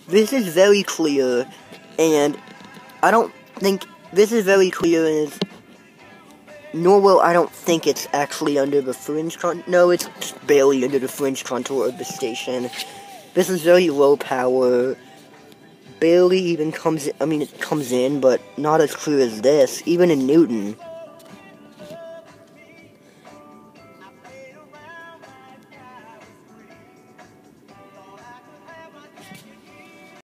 This is very clear, and I don't think this is very clear, and I don't think it's actually under the fringe no, it's barely under the fringe contour of the station. This is very low power, barely even comes in, it comes in, but not as clear as this, even in Newton.